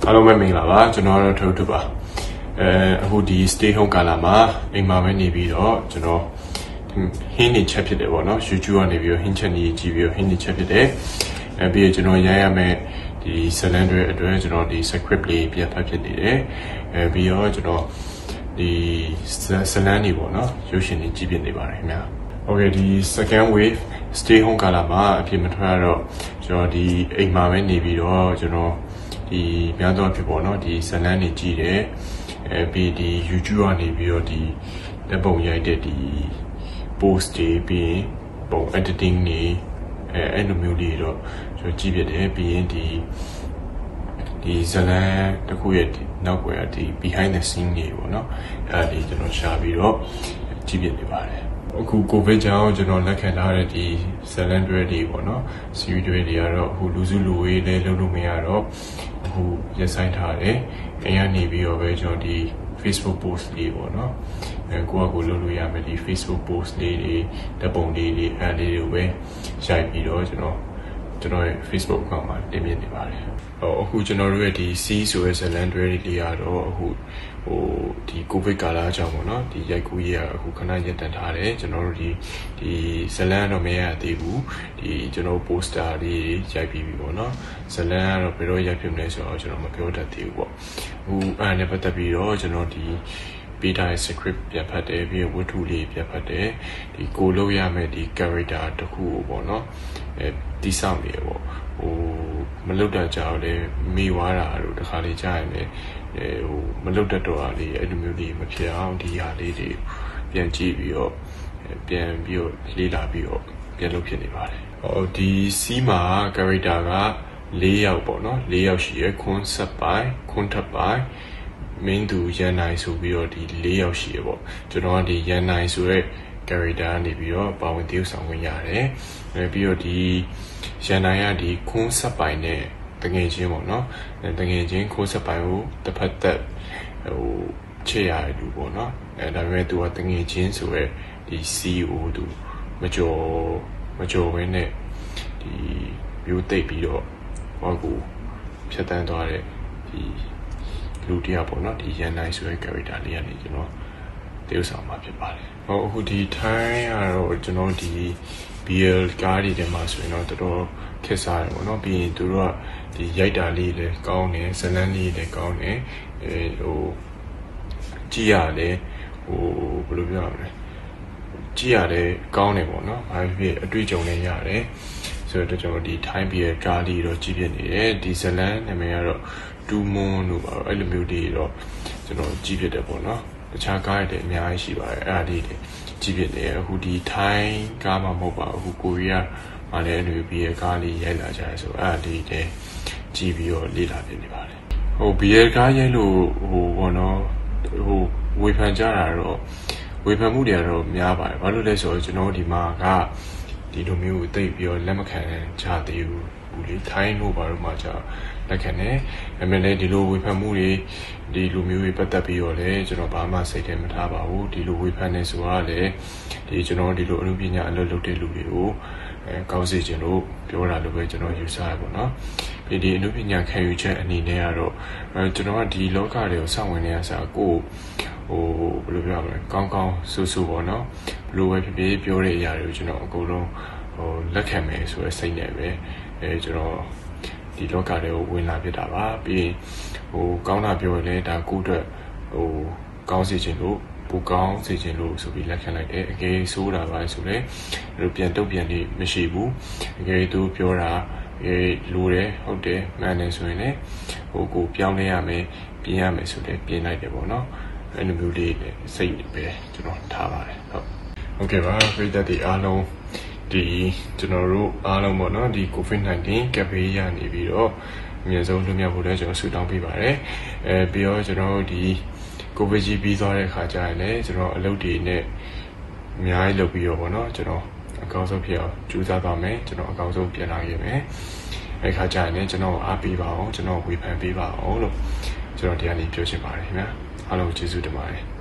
အားလုံးပဲမင်္ဂလာပါကျွန်တော်တို့ထုတ်ပါအခုဒီ stay home ကာလမှာအိမ်မှာပဲနေပြီးတော့ကျွန်တော်ဟင်းနေချက်ဖြစ်တယ်ပေါ့နော် YouTube ကနေပြီးတော့ဟင်းချက်နေကြည့်ပြီးတော့ဟင်းနေချက်ဖြစ်တယ်ပြီးတော့ကျွန်တော်ရိုက်ရမယ်ဒီဇလန်တွေအတွက်ကျွန်တော်ဒီ script လေးပြန်ဖတ်ဖြစ်နေတယ်ပြီးတော့ကျွန်တော်ဒီဇလန်တွေပေါ့နော်ရုပ်ရှင်တွေကြည့်ဖြစ်နေပါတယ်ခင်ဗျာ Okay ဒီ second wave stay home ကာလမှာအပြင်မထွက်ရတော့ကျွန်တော်ဒီအိမ်မှာပဲနေပြီးတော့ကျွန်တော်ဒီများသောအားဖြင့်ပေါ့နော်ဒီဇလန်တွေကြည့်တယ်ပြီးဒီ YouTube ကနေပြီးတော့ဒီလက်ပုံရိုက်တဲ့ဒီ post တွေပြီးရင်ပုံ editing တွေအဲ့လိုမျိုးတွေတော့ကျွန်တော်ကြည့်ပြတယ်ပြီးရင်ဒီဇလန်တစ်ခုရဲ့နောက်ွယ်ဒီ behind the scene တွေပေါ့နော်အဲ့ဒီကျွန်တော်ရှာပြီးတော့ကြည့်ပြနေပါတယ်အခု COVID ကြောင့်ကျွန်တော်လက်ခံထားတဲ့ဒီဇလန်တွေပေါ့နော် series တွေကတော့အခုလူစုလူဝေးလည်းလုပ်လို့မရတော့အခုရက်ဆိုင်ထားတယ်အိမ်ကနေပြီးတော့ပဲကျွန်တော်ဒီ Facebook post လေးပေါ့နော်ကိုယ့်အကူလုပ်လို့ရမယ်ဒီ Facebook post လေးတွေတပ်ပုံလေးတွေအဲ့လေးတွေကိုပဲရိုက်ပြီးတော့ကျွန်တော်ရဲ့ Facebook account မှာတင်ပြနေပါတယ်အခုကျွန်တော်တို့ရဲ့ဒီ C ဆိုတဲ့ဇလန်တွေလေးကတော့အခုဒီ COVID ကာလအကြောင်းပေါ့နော်ဒီရိုက်ကူးရေးအခုခဏရပ်တန့်ထားတယ်ကျွန်တော်တို့ဒီဇလန်တော့မရသေးဘူးဒီကျွန်တော် poster လေးရိုက်ပြီးပြီပေါ့နော်ဇလန်ကတော့ဘယ်တော့ရိုက်ဖြစ်မလဲဆိုတော့ကျွန်တော်မပြောတတ်သေးဘူးပေါ့အခုအဲ့နဲ့ပတ်သက်ပြီးတော့ကျွန်တော်ဒီပေးထားတဲ့ script ပြန်ဖတ်တယ်ပြီးဝတ္ထုလေးပြန်ဖတ်တယ်ဒီကိုလို့ရမယ်ဒီ character တစ်ခုပေါ့နော်တိဆောက်နေရပေါ့မလွတ်တတ်ကြတော့လေမိသွားတာတို့တခါလေကြားရင်လေမလွတ်တတ်တော့တာလေအဲ့လိုမျိုးလေးမဖြစ်အောင်ဒီဟာလေးတွေပြန်ကြည့်ပြီးတော့ပြန်ပြီးတော့လေးလာပြီးတော့ပြန်လုပ်ဖြစ်နေပါတယ်ဒီ C မှာ character က4ယောက်ပေါ့နော်4ယောက်ရှိရယ်ခွန်းဆက်ပိုင်းခွန်းထပ်ပိုင်းမင်းသူရန်နိုင်ဆိုပြီးတော့ဒီ4ယောက်ရှိရပေါ့ကျွန်တော်ကဒီရန်နိုင်ဆိုတဲ့ character ကနေပြီးတော့ပါဝင်တည်ဆောင်ဝင်ရတယ်ပြီးတော့ဒီရန်နိုင်ကဒီခွန်းဆက်ပိုင်းနဲ့တငယ်ချင်းပေါ့နော်တငယ်ချင်းခွန်းဆက်ပိုင်းကိုတစ်ဖက်သက်ချေရတယ်လူပေါ့နော်ဒါပေမဲ့သူကတငယ်ချင်းဆိုရဲဒီ CEO သူမကြော်ဘဲနဲ့ဒီမျိုးတိတ်ပြီးတော့ဟောကူဖြတ်တန်းသွားတဲ့ဒီလူတရားပေါ့နော်ဒီရန်နိုင်ဆိုတဲ့ character လေးကနေကျွန်တော်တည်ဆောင်မှာဖြစ်ပါတယ်အခုဒီ time ကတော့ကျွန်တော်ဒီ BL ကားတွေထဲမှာဆိုရင်တော့တော်တော်ခက်စားတယ်ပေါ့နော်ပြီးရင်သူတို့ကဒီရိုက်တာလေးလည်းကောင်းတယ်ဇလန်းလေးလည်းကောင်းတယ်ကြည့်ရတယ်ဘယ်လိုပြောရမလဲကြည့်ရတယ်ကောင်းတယ်ပေါ့နော်ဘာဖြစ်အတွေ့အကြုံလည်းရတယ်ဆိုတော့ကျွန်တော်ဒီ time BL ကားလေးတော့ကြည့်ပြနေတယ်ဒီဇလန်းနာမည်ကတော့တူမွန်လို့ပါအဲ့လိုမျိုးတွေတော့ကျွန်တော်ကြည့်ဖြစ်တယ်ပေါ့နော်တခြားကားတွေအများကြီးရှိပါတယ်အဲ့ဒါလေးတွေကြည့်ဖြစ်တယ်အခုဒီ time ကားမှမဟုတ်ပါဘူးကိုရီးယားမှာလည်းလူပြီးရကားလေးရိုက်လာကြတယ်ဆိုအဲ့ဒါလေးတွေကြည့်ပြီးတော့လေ့လာပြနေပါတယ်BL ကားရိုက်လို့ဘောနော်ဝေဖန်ကြတာတော့ဝေဖန်မှုတွေကတော့များပါတယ်ဘာလို့လဲဆိုတော့ကျွန်တော်ဒီမှာကဒီလိုမျိုးသိပြီးတော့လက်မခံကြသေးဘူးလေထိုင်းလို့ဘာလို့မှကြာလက်ခံတယ်ဒါပေမဲ့လည်းဒီလိုဝေဖန်မှုတွေဒီလိုမျိုးတွေပတ်သက်ပြီးတော့လည်းကျွန်တော်ဘာမှစိတ်ထဲမထားပါဘူးဒီလိုဝေဖန်နေဆိုတာလည်းဒီကျွန်တော်ဒီလိုအမှုပညာအလုပ်လုပ်တဲ့လူတွေကိုကောင်းစေချင်လို့ပြောတာလို့ပဲကျွန်တော်ယူဆရပါတော့ဒီအမှုပညာခံယူချက်အနေနဲ့ကတော့ကျွန်တော်ကဒီလောကတွေကိုစောင့်ဝင်နေရစားကိုဘယ်လိုပြောရမလဲကောင်းကောင်းဆူဆူပေါ့နော်ဘယ်လိုပဲဖြစ်ဖြစ်ပြောတဲ့အရာတွေကိုကျွန်တော်အကုန်လုံးလက်ခံမယ်ဆိုတဲ့စိတ်နဲ့ပဲကျွန်တော်ဒီလောကတွေကိုဝင်လာဖြစ်တာပါပြီးရင်ကောင်းတာပြောရင်လည်းဒါကိုယ့်အတွက်ကောင်းစေချင်လို့ပူကောင်းစေချင်လို့ဆိုပြီးလက်ခံလိုက်တယ်အကယ်ဆိုးတာပါဆိုလည်းပြန်တုတ်ပြန်နေမရှိဘူးအကယ်သူပြောတာလိုတယ်ဟုတ်တယ်မှန်တယ်ဆိုရင်လည်းကိုပြောင်းလဲရမယ်ပြင်ရမယ်ဆိုလည်းပြင်လိုက်တယ်ပေါ့နော်အဲ့လိုမျိုးလေးစိတ်ပဲကျွန်တော်ထားပါတယ်ဟုတ်ကဲ့ပါပြည်သက်တွေအားလုံးဒီကျွန်တော်တို့အားလုံးပေါ့နော်ဒီ COVID-19 ကပ်ဘေးရနေပြီးတော့အမြဲဆုံးလွတ်မြောက်ဖို့လည်းကျွန်တော်ဆုတောင်းပေးပါတယ်ပြီးတော့ကျွန်တော်ဒီ COVID ကြီးပြီးသွားတဲ့ခါကျရင်လည်းကျွန်တော်အလုပ်တွေနဲ့အများကြီးလုပ်ပြီးတော့ပေါ့နော်ကျွန်တော်အကောင်းဆုံးဖြစ်အောင်ကြိုးစားသွားမယ်ကျွန်တော်အကောင်းဆုံးပြန်လာခဲ့မယ်အဲ့ခါကျရင်လည်းကျွန်တော်အားပေးပါအောင်ကျွန်တော်ဝေဖန်ပေးပါအောင်လို့ကျွန်တော်တရားလေးပြောချင်ပါတယ်ခင်ဗျာအားလုံးကျေးဇူးတင်ပါတယ်